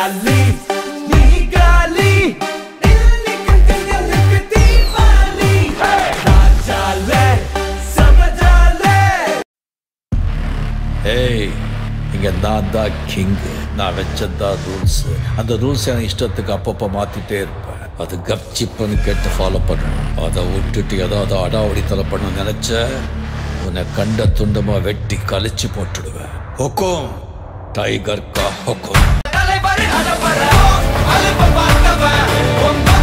காலி நீ காலி இன்னைக்கு திங்களுக்கு தீபாவளி ராஜாலே சமஜாலே ஏய் இங்க நான் தான் கிங் நான் வச்சதான் ரூல்ஸ் அந்த ரூல்ஸ் என் இஷ்டத்துக்கு அப்பப்போ மாத்திட்டே இருப்பேன் அது கப்சிப்புன்னு கேட்டு ஃபாலோ பண்ணணும் அதை விட்டுட்டு ஏதாவது அடாவடித்தலை பண்ண நினைச்ச உன்னை கண்ட துண்டமா வெட்டி கழிச்சு போட்டுடுவேன் ஹொக்கும் டைகர் கா ஹொக்கும்